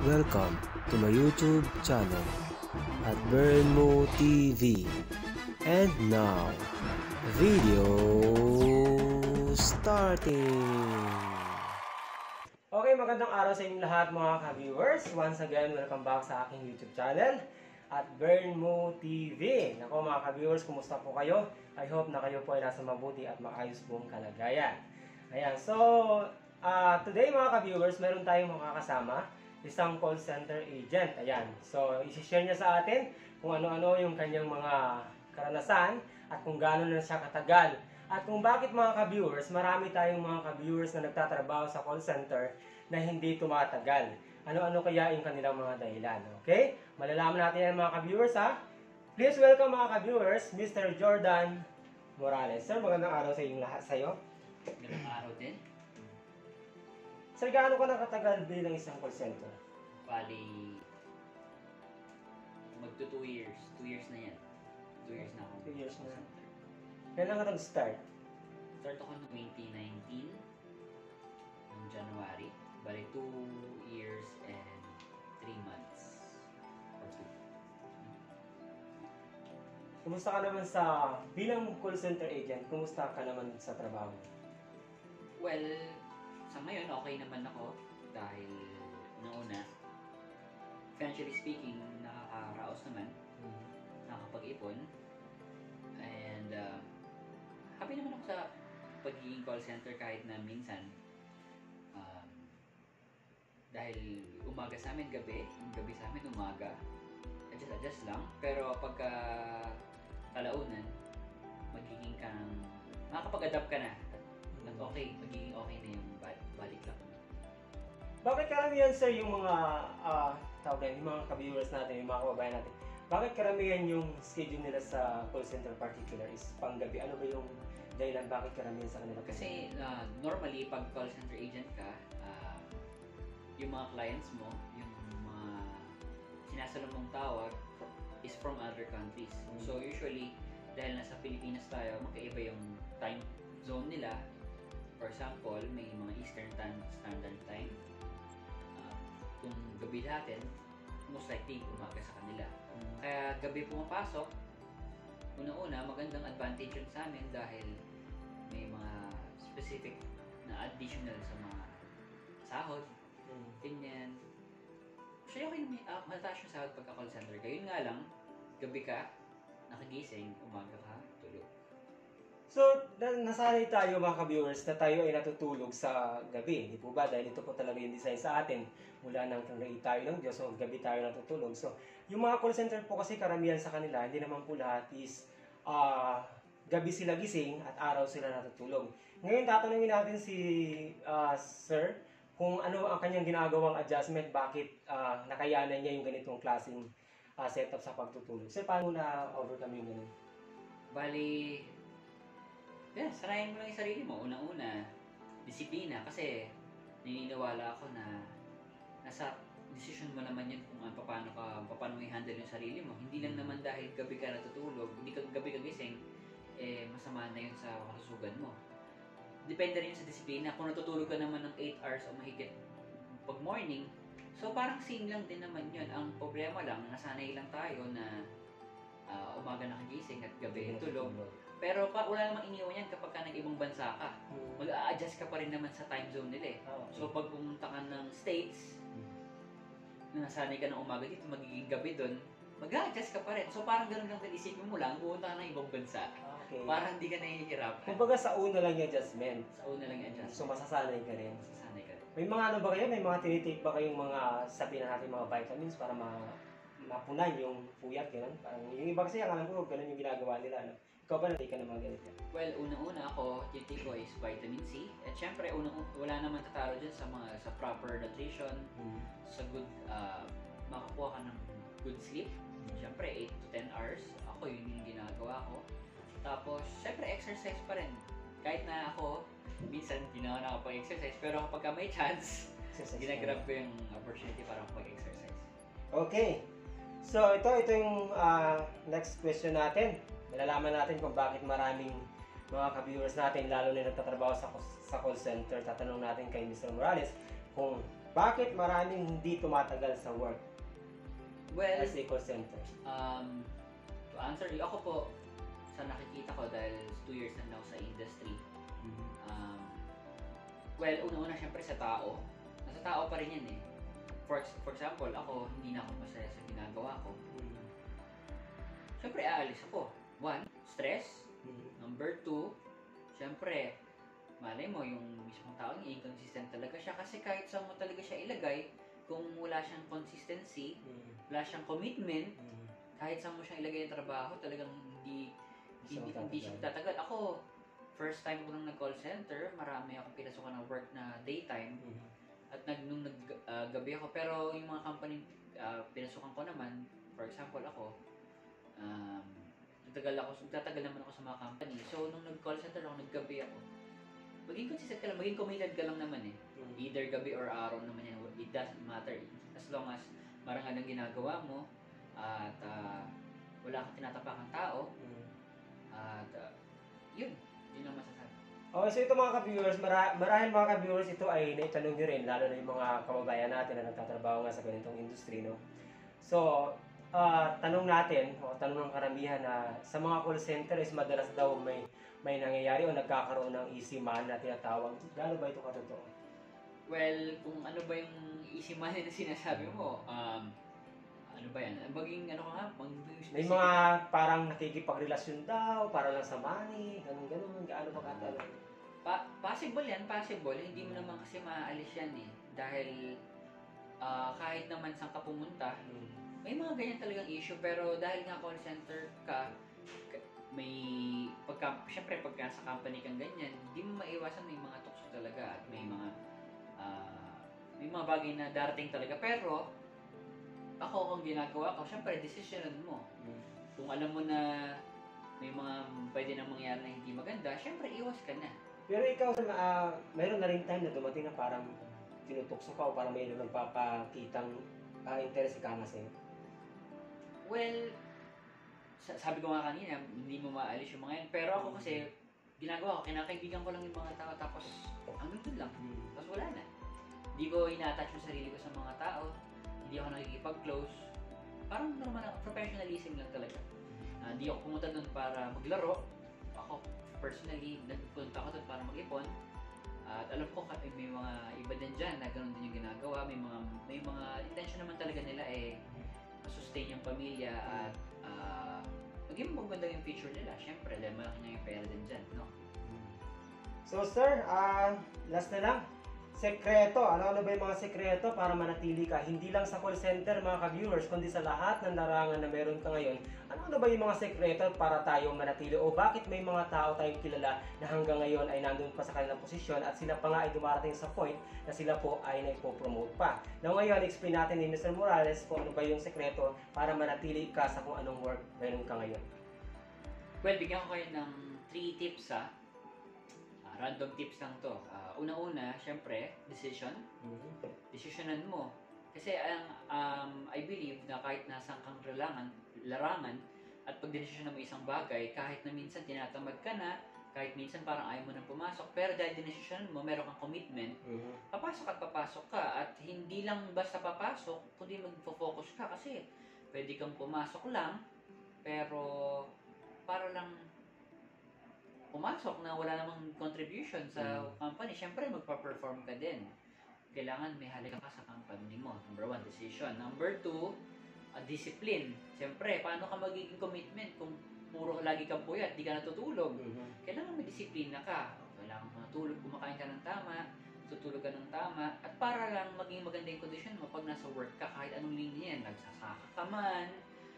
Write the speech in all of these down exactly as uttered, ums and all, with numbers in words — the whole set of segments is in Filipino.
Welcome to my YouTube channel at Burnmo T V. And now, video starting! Okay, magandang araw sa inyong lahat mga ka-viewers. Once again, welcome back sa aking YouTube channel at Burnmo T V. Nako mga ka-viewers, kumusta po kayo? I hope na kayo po ay nasa mabuti at maayos pong kalagayan. Ayan, so uh, today mga ka-viewers, meron tayong makakasama, isang call center agent. Ayan, so isi-share niya sa atin kung ano-ano yung kanyang mga karanasan at kung gaano na siya katagal. At kung bakit mga ka-viewers, marami tayong mga ka-viewers na nagtatrabaho sa call center na hindi tumatagal. Ano-ano kaya yung kanilang mga dahilan, okay? Malalaman natin yan mga ka-viewers ha. Please welcome mga ka-viewers, Mister Jordan Morales. Sir, magandang araw sa inyong lahat sa'yo. Magandang araw din. Sir, gaano ka nakatagal bilang isang call center? Bali, magto two years. two years na yan. two years na ako. two years na. Kailan ka nag-start? Start ako noong twenty nineteen, noong January. Bali, two years and three months. Or two. Kumusta ka naman sa, bilang call center agent, kumusta ka naman sa trabaho? Well, sa ngayon, okay naman ako. Dahil, una-una, financially speaking, nakakaraos naman. Mm-hmm. Nakakapag-ipon. And, uh, happy naman ako sa pagiging call center kahit na minsan um, dahil umaga sa amin gabi, gabi sa amin umaga, adjust adjust lang, pero pagka kalaunan magiging kang makakapag-adapt ka na at okay, magiging okay na yung balik lang. Bakit karamihan sir yung mga uh, tawag na, yung mga ka-viewers natin, yung mga kababayan natin, bakit karamihan yung schedule nila sa call center particular is panggabi? Ano ba yung dahilan bakit karamihan sa kanila? Kasi uh, normally pag call center agent ka, uh, yung mga clients mo, yung mga sinasalam mong tawag is from other countries. Mm-hmm. So usually, dahil nasa Pilipinas tayo, magkaiba yung time zone nila. For example, may mga Eastern Standard Time. Uh, kung gabi natin, most likely umaga sa kanila. Mm-hmm. Kaya gabi pumapasok, una-una, magandang advantage yun sa amin dahil may mga specific na additional sa mga sahod, mm-hmm. ganyan. So okay, may uh, mataas yung sahod pagka call center ka. Yun nga lang, gabi ka, nakagising, umaga ka, tulog. So, na nasanay tayo mga ka-viewers na tayo ay natutulog sa gabi, hindi po ba? Dahil ito po talaga yung design sa atin. Mula nang tanray tayo ng Diyos, so gabi tayo natutulog. So, yung mga call center po kasi karamihan sa kanila, hindi naman po lahat is uh, gabi sila gising at araw sila natutulog. Ngayon, tatanungin natin si uh, Sir kung ano ang kanyang ginagawang adjustment, bakit uh, nakayanan niya yung ganitong klaseng uh, setup sa pagtutulog. Sir, paano na-overcome yung ganun? Bali, yeah, sanayin mo lang yung sarili mo. Una-una, disiplina. Kasi naniniwala ako na nasa decision mo naman yan kung ano, paano ka, paano mo i-handle yung sarili mo. Hindi lang naman dahil gabi ka natutulog, hindi ka gabi ka gising, eh masama na yun sa kalusugan mo. Depende rin sa disiplina. Kung natutulog ka naman ng eight hours o mahigit pag morning, so parang same lang din naman yun. Ang problema lang, nasanay lang tayo na uh, umaga nakagising at gabi tulog. Pero pa, wala namang iniwan yan kapag ka nag-ibang bansa ka. Hmm. Mag-a-adjust ka pa rin naman sa time zone nila eh. Oh, okay. So pag pumunta ka ng States, hmm. na nasanay ka ng umaga dito, magiging gabi doon, mag-a-adjust ka pa rin. So parang ganun lang din, isipin mo lang, pumunta ka ng ibang bansa. Okay. Parang hindi ka nahihirapan. Kumbaga sa una lang yung adjustment. Sa una lang yung adjustment. So masasanay ka rin. Masasanay ka rin. May mga ano ba kayo? May mga tinitake ba kayong mga, sabihin na natin mga vitamins para ma mapunan yung puyat, gano'n? Parang yung iba kasi, ang alam ko, gano'n yung ginagawa nila, no? Ikaw ba na-take ka ng mga ganito? Well, unang-una ako, tinitake ko is vitamin C. At syempre, unang wala naman tatalo dyan sa mga sa proper nutrition, mm-hmm. sa good, uh, makakuha ka ng good sleep. Mm-hmm. Syempre, eight to ten hours. Ako, yun yung ginagawa ko. Tapos, syempre, exercise pa rin. Kahit na ako, minsan, hindi na ako nakapag-exercise. Pero kapag may chance, ginagrab ko yung opportunity para makapag-exercise. Okay. So, ito, ito yung uh, next question natin. Malalaman natin kung bakit maraming mga ka-viewers natin, lalo na nagtatrabaho sa, sa call center, tatanong natin kay Mister Morales kung bakit maraming hindi tumatagal sa work Well, as a call center? um, to answer you, ako po, sa nakikita ko dahil two years na ako sa industry, um, well, una-una syempre sa tao. Nasa tao pa rin yan eh. For, ex- for example, ako, hindi na ako masaya sa ginagawa ko. Syempre, aalis ako. One, stress. Number two, syempre, malay mo, yung mismong taong inconsistent talaga siya. Kasi kahit saan mo talaga siya ilagay, kung wala siyang consistency, wala siyang commitment, kahit saan mo siyang ilagay yung trabaho, talagang hindi hindi, hindi siya tatagal. Ako, first time ko nang nag-call center, marami akong pinasukan ng work na daytime. At nag, nung nag-gabi ako, pero yung mga company uh, pinasukan ko naman, for example ako, um, nagtagal ako, nagtatagal naman ako sa mga company. So, nung nag-call center ako, naggabi ako. Maging consistent ka lang, maging committed ka lang naman eh. Either gabi or araw naman yan, it doesn't matter. As long as marangal ang ginagawa mo, at uh, wala kang tinatapakang tao, at uh, yun, yun ang masasabi. Okay, so ito mga ka-viewers, mara- marahil mga ka-viewers, ito ay naitanong nyo rin, lalo na yung mga kababayan natin na nagtatrabaho nga sa ganitong industry, no? So, uh, tanong natin, o tanong ng karamihan na sa mga call center is madalas daw may may nangyayari o nagkakaroon ng easy man na tinatawag. Gaano ba ito katotoo? Well, kung ano ba yung easy money na sinasabi mo, um, ano ba yan? Maging ano ka nga? Mag- May mga parang nakikipagrelasyon daw, para lang sa money, ganun ganun, gaano ba katalo? Pa- possible yan, possible. Hindi mo naman kasi maaalis yan eh. Dahil ah, kahit naman saan ka pumunta, may mga ganyan talagang issue. Pero dahil nga call center ka, k- may pagka, syempre pagka sa company kang ganyan, hindi mo maiwasan, may mga tukso talaga at may mga ah, may mga bagay na darating talaga. Pero ako kung ginagawa ko, syempre decisionan mo. Kung alam mo na may mga pwede nang mangyari na hindi maganda, syempre iwas ka na. Pero ikaw, uh, mayroon na rin time na dumating na parang tinutukso ka o parang may nagpapakitang uh, interest ka nga sa'yo? Well, sa- sabi ko nga kanina, hindi mo maalis yung mga yan. Pero ako kasi, ginagawa ko, kinakaibigan ko lang yung mga tao, tapos hanggang dun lang. Tapos wala na. Hindi ko ina-attach yung sarili ko sa mga tao, hindi ako nakikipag-close. Parang normal na, professionalism lang talaga. Ah, Hindi ako pumunta dun para maglaro. Ako, personally, nagpunta ako dun para mag-ipon. At alam ko kasi may mga iba din dyan na ganun din yung ginagawa. May mga, may mga intention naman talaga nila eh, sustain yung pamilya at ah, maging maganda yung future nila. Siyempre, dahil malaki na yung pera din dyan, no? So sir, uh, last na lang. Sekreto, ano-ano ba yung mga sekreto para manatili ka? Hindi lang sa call center mga ka-viewers, kundi sa lahat ng larangan na meron ka ngayon. Ano-ano ba yung mga sekreto para tayo manatili? O bakit may mga tao tayong kilala na hanggang ngayon ay nandun pa sa kanilang posisyon at sila pa nga ay dumarating sa point na sila po ay naipopromote pa. Now ngayon, explain natin ni Mister Morales kung ano ba yung sekreto para manatili ka sa kung anong work meron ka ngayon. Well, bigyan ko kayo ng three tips ha. Ah, random tips lang to. Ah, una-una, syempre, decision. Decisionan mo. Kasi ang um, I believe na kahit nasaan kang larangan, larangan at pag desisyonan mo isang bagay, kahit na minsan tinatamad ka na, kahit minsan parang ayaw mo nang pumasok, pero dahil desisyonan mo, meron kang commitment, papasok at papasok ka. At hindi lang basta papasok, kundi magfo-focus ka kasi pwede kang pumasok lang, pero para lang pumasok na wala namang contribution sa Mm. company, syempre magpa-perform ka din. Kailangan may halaga ka sa company mo. Number one, decision. Number two, uh, discipline. Syempre, paano ka magiging commitment kung puro lagi kang puyat, di ka natutulog? Kailangan may disiplina ka. Kailangan mo natulog, kumakain ka ng tama, tutulog ka ng tama, at para lang maging maganda yung condition mo pag nasa work ka, kahit anong linya yan, nagsasaka ka man,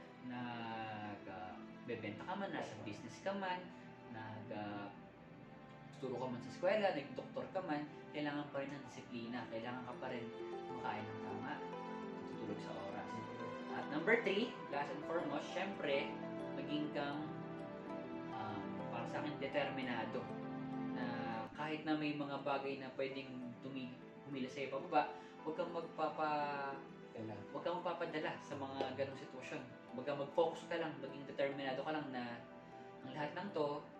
nagbebenta ka man, nasa business ka man, nag uh, turo ka man sa eskwela, nag-doktor ka man, kailangan pa rin ng disiplina, kailangan ka pa rin kumakain ng tama, tutulog sa oras. At number three, last and foremost, syempre, maging kang um, para sa akin determinado na kahit na may mga bagay na pwedeng tumi humila sa iyo pababa, huwag kang magpapa huwag kang magpapadala sa mga ganong sitwasyon. Huwag kang mag-focus ka lang, maging determinado ka lang na ang lahat ng to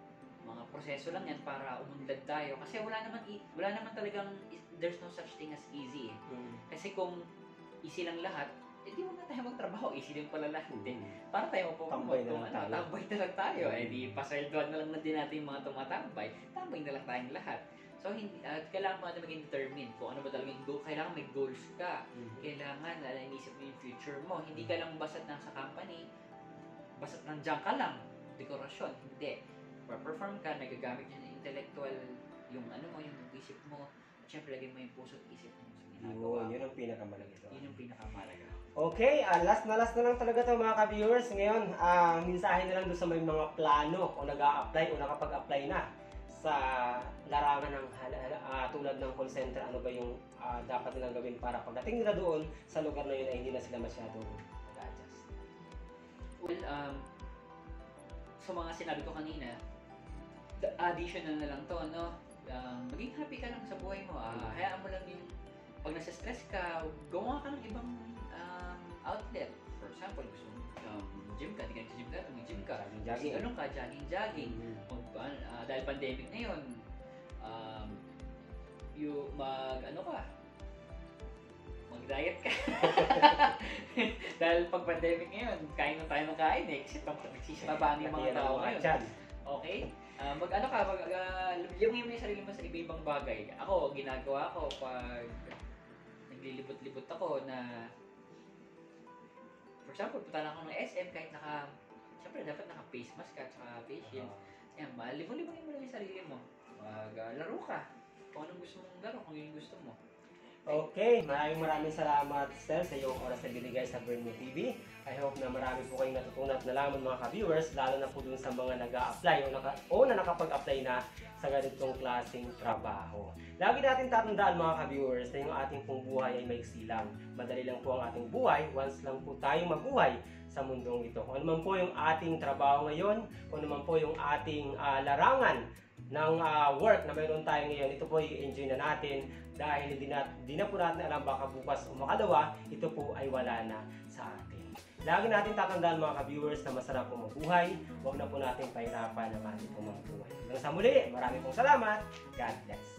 mga proseso lang yan para umunlad tayo. Kasi wala naman, i- wala naman talagang, there's no such thing as easy eh. Mm. Kasi kung easy lang lahat, eh di wala tayo magtrabaho, easy din pala lahat eh. Mm. Para tayo po Tambay na kung lang ano, tayo. tambay na lang tayo. Eh di pasweldoan na lang na din natin yung mga tumatambay, tambay na lang tayong lahat. So, hindi, at kailangan mo natin maging determined kung ano ba talaga yung goal. Kailangan may goals ka. Mm. Kailangan na inisip mo yung future mo. Hindi ka lang basta't nasa company, basta't nandiyan ka lang, dekorasyon. Hindi. Perform ka, nagagamit yun ng intellectual, yung ano mo, yung isip mo. At syempre, lagay mo yung puso at isip mo sa ginagawa. Yun, yun ang pinakamalaga ito. Yun yung pinakamalaga. Okay, ah, last na last na lang talaga ito mga ka-viewers. Ngayon, ah, mensahe na lang doon sa may mga plano o nag-a-apply o nakapag-apply na sa larangan ng hala- ah, tulad ng call center. Ano ba yung ah, dapat nilang gawin para pagdating nila doon sa lugar na yun ay hindi na sila masyadong mag-adjust. Well, um, sa mga sinabi ko kanina, the additional na lang to, no? Um, maging happy ka lang sa buhay mo. Ah, hayaan mo lang yung, pag nasa-stress ka, gumawa ka ng ibang um, outlet. For example, gusto mo um, gym ka, di ka nag-gym ka, mag-gym ka. Jogging, jogging. Ano ka, jogging-jogging. Mm. Mag, ah, dahil pandemic ngayon, um, you mag, ano ka, mag-diet ka. Dahil pag pandemic ngayon, kain na tayo ng kain eh. Kasi nagsisabaan yung mga tao ngayon. Okay? Uh, mag ano ka, mag, uh, lumiyungin mo yung sarili mo sa iba-ibang bagay. Ako, ginagawa ko pag naglilibot-libot ako na, for example, punta lang ako ng S M kahit naka, syempre dapat naka-face mask ka at saka face shield. Yan, malibong-libongin mo lang yung sarili mo. Mag, uh, laro ka. Kung anong gusto mong laro, kung yun yung gusto mo. Okay, maraming maraming salamat Stel sa iyong oras na binigay sa Burn Mo T V. I hope na marami po kayong natutunan at nalaman mga ka-viewers, lalo na po dun sa mga nag-a-apply o, naka, o na nakapag-apply na sa ganitong klaseng trabaho. Lagi natin tatandaan mga ka-viewers na yung ating pong buhay ay maiksi lang. Madali lang po ang ating buhay once lang po tayong mabuhay sa mundong ito. Kung ano man po yung ating trabaho ngayon, kung ano man po yung ating uh, larangan ng uh, work na mayroon tayo ngayon, ito po i-enjoy na natin dahil hindi na, hindi na po natin alam baka bukas o makalawa, ito po ay wala na sa atin. Lagi natin tatandaan mga ka-viewers na masarap po mabuhay, huwag na po natin pahirapan ang ating pong mabuhay. Hanggang sa muli, marami pong salamat. God bless.